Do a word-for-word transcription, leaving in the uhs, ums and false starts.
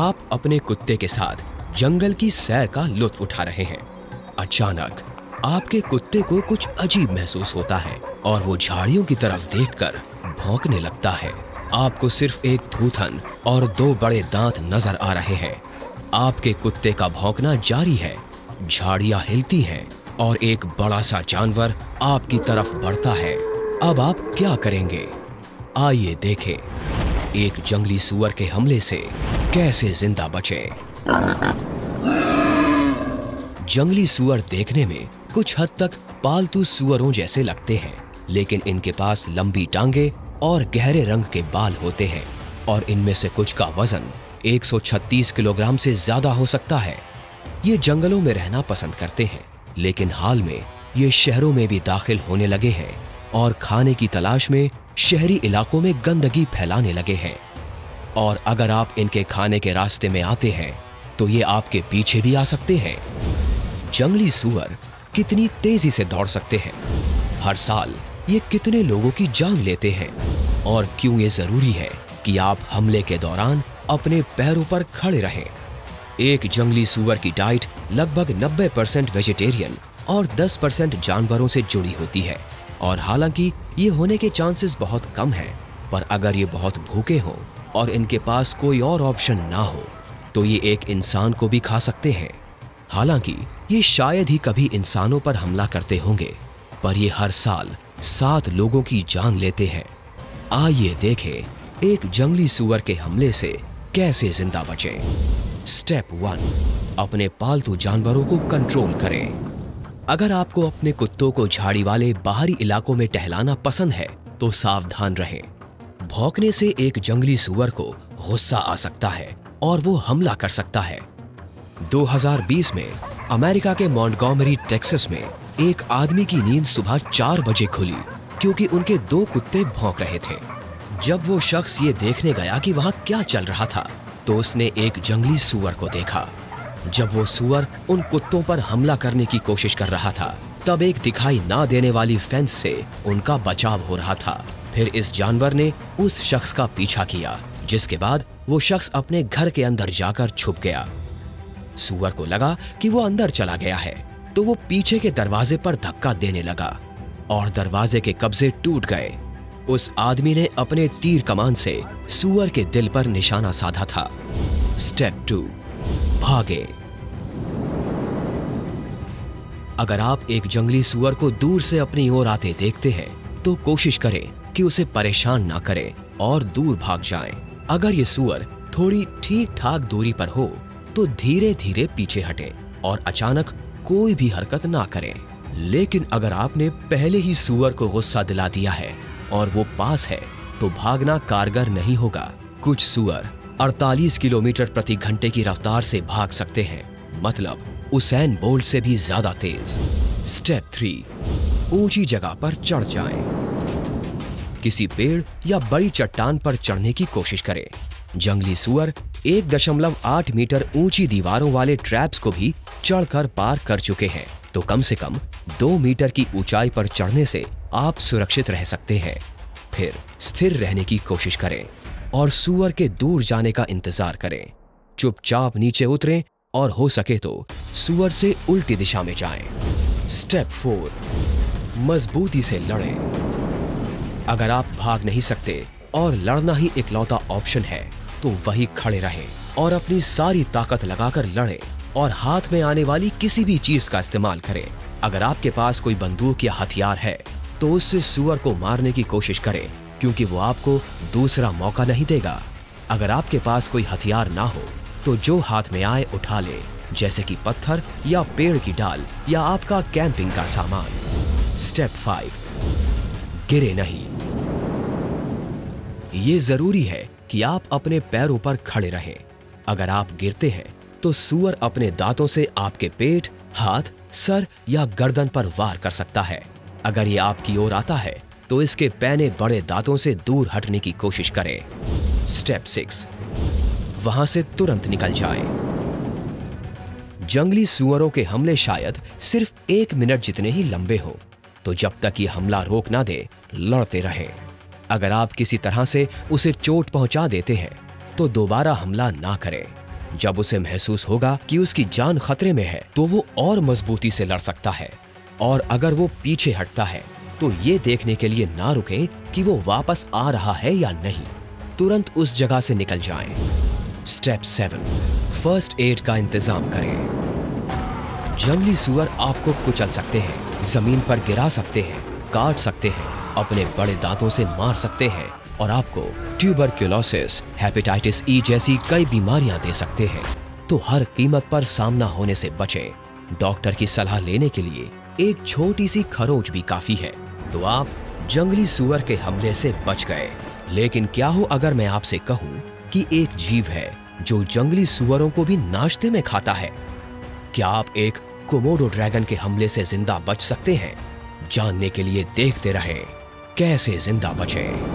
आप अपने कुत्ते के साथ जंगल की सैर का लुत्फ उठा रहे हैं। अचानक आपके कुत्ते को कुछ अजीब महसूस होता है और वो झाड़ियों की तरफ देखकर भौंकने लगता है। आपको सिर्फ एक थूथन और दो बड़े दांत नजर आ रहे हैं। आपके कुत्ते का भौंकना जारी है, झाड़ियां हिलती हैं और एक बड़ा सा जानवर आपकी तरफ बढ़ता है। अब आप क्या करेंगे? आइए देखें एक जंगली सूअर के हमले से कैसे जिंदा बचें। जंगली सूअर देखने में कुछ हद तक पालतू सूअरों जैसे लगते हैं, लेकिन इनके पास लंबी टांगे और गहरे रंग के बाल होते हैं और इनमें से कुछ का वजन एक सौ छत्तीस किलोग्राम से ज्यादा हो सकता है। ये जंगलों में रहना पसंद करते हैं, लेकिन हाल में ये शहरों में भी दाखिल होने लगे हैं और खाने की तलाश में शहरी इलाकों में गंदगी फैलाने लगे हैं। और अगर आप इनके खाने के रास्ते में आते हैं तो ये आपके पीछे भी आ सकते हैं। जंगली सूअर कितनी तेजी से दौड़ सकते हैं? हर साल ये कितने लोगों की जान लेते हैं? और क्यों ये जरूरी है कि आप हमले के दौरान अपने पैरों पर खड़े रहें? एक जंगली सूअर की डाइट लगभग नब्बे परसेंट वेजिटेरियन और दस परसेंट जानवरों से जुड़ी होती है। और हालांकि ये होने के चांसेस बहुत कम हैं, पर अगर ये बहुत भूखे हों और इनके पास कोई और ऑप्शन ना हो तो ये एक इंसान को भी खा सकते हैं। हालांकि ये शायद ही कभी इंसानों पर हमला करते होंगे, पर ये हर साल सात लोगों की जान लेते हैं। आइए देखें एक जंगली सूअर के हमले से कैसे जिंदा बचें। स्टेप वन, अपने पालतू जानवरों को कंट्रोल करें। अगर आपको अपने कुत्तों को झाड़ी वाले बाहरी इलाकों में टहलाना पसंद है तो सावधान रहें। भौंकने से एक जंगली सूअर को गुस्सा आ सकता है और वो हमला कर सकता है। दो हज़ार बीस में अमेरिका के मॉन्टगोमरी टेक्सास में एक आदमी की नींद सुबह चार बजे खुली क्योंकि उनके दो कुत्ते भौंक रहे थे। जब वो शख्स ये देखने गया कि वहां क्या चल रहा था तो उसने एक जंगली सूअर को देखा। जब वो सूअर उन कुत्तों पर हमला करने की कोशिश कर रहा था तब एक दिखाई ना देने वाली फेंस से उनका बचाव हो रहा था। फिर इस जानवर ने उस शख्स का पीछा किया, जिसके बाद वो शख्स अपने घर के अंदर जाकर छुप गया। सूअर को लगा कि वो अंदर चला गया है तो वो पीछे के दरवाजे पर धक्का देने लगा और दरवाजे के कब्जे टूट गए। उस आदमी ने अपने तीर कमान से सूअर के दिल पर निशाना साधा था। स्टेप टू, भागे। अगर आप एक जंगली सूअर को दूर से अपनी ओर आते देखते हैं तो कोशिश करें कि उसे परेशान ना करें और दूर भाग जाएं। अगर ये सूअर थोड़ी ठीक ठाक दूरी पर हो तो धीरे धीरे पीछे हटें और अचानक कोई भी हरकत ना करें। लेकिन अगर आपने पहले ही सूअर को गुस्सा दिला दिया है और वो पास है तो भागना कारगर नहीं होगा। कुछ सूअर अड़तालीस किलोमीटर प्रति घंटे की रफ्तार से भाग सकते हैं, मतलब उसैन बोल्ट से भी ज्यादा तेज। स्टेप थ्री, ऊंची जगह पर चढ़ जाएं। किसी पेड़ या बड़ी चट्टान पर चढ़ने की कोशिश करें। जंगली सूअर एक दशमलव आठ मीटर ऊंची दीवारों वाले ट्रैप्स को भी चढ़कर पार कर चुके हैं, तो कम से कम दो मीटर की ऊंचाई पर चढ़ने से आप सुरक्षित रह सकते हैं। फिर स्थिर रहने की कोशिश करें और सूअर के दूर जाने का इंतजार करें। चुपचाप नीचे उतरें और हो सके तो सूअर से उल्टी दिशा में जाएं। स्टेप फोर, मजबूती से लड़ें। अगर आप भाग नहीं सकते और लड़ना ही इकलौता ऑप्शन है तो वही खड़े रहें और अपनी सारी ताकत लगाकर लड़ें और हाथ में आने वाली किसी भी चीज का इस्तेमाल करें। अगर आपके पास कोई बंदूक या हथियार है तो उससे सूअर को मारने की कोशिश करें, क्योंकि वो आपको दूसरा मौका नहीं देगा। अगर आपके पास कोई हथियार ना हो तो जो हाथ में आए उठा ले, जैसे कि पत्थर या पेड़ की डाल या आपका कैंपिंग का सामान। स्टेप फाइव, गिरे नहीं। ये जरूरी है कि आप अपने पैरों पर खड़े रहें। अगर आप गिरते हैं तो सूअर अपने दांतों से आपके पेट, हाथ, सर या गर्दन पर वार कर सकता है। अगर ये आपकी ओर आता है तो इसके पैने बड़े दांतों से दूर हटने की कोशिश करें। स्टेप सिक्स, वहां से तुरंत निकल जाएं। जंगली सूअरों के हमले शायद सिर्फ एक मिनट जितने ही लंबे हो, तो जब तक ये हमला रोक ना दे लड़ते रहें। अगर आप किसी तरह से उसे चोट पहुंचा देते हैं तो दोबारा हमला ना करें। जब उसे महसूस होगा कि उसकी जान खतरे में है तो वो और मजबूती से लड़ सकता है, और अगर वो पीछे हटता है तो ये देखने के लिए ना रुके कि वो वापस आ रहा है या नहीं, तुरंत उस जगह से निकल जाएं। स्टेप सेवन, फर्स्ट एड का इंतजाम करें। जंगली सुअर आपको कुचल सकते हैं, जमीन पर गिरा सकते हैं, काट सकते हैं, अपने बड़े दांतों से मार सकते हैं और आपको ट्यूबरक्यूलोसिस, हेपेटाइटिस ई जैसी कई बीमारियां दे सकते हैं। तो हर कीमत पर सामना होने से बचें। डॉक्टर की सलाह लेने के लिए एक छोटी सी खरोंच भी काफी है, तो आप जंगली सुअर के हमले से बच गए। लेकिन क्या हो अगर मैं आपसे कहूं कि एक जीव है जो जंगली सुअरों को भी नाश्ते में खाता है? क्या आप एक कोमोडो ड्रैगन के हमले से जिंदा बच सकते हैं? जानने के लिए देखते रहें कैसे जिंदा बचें।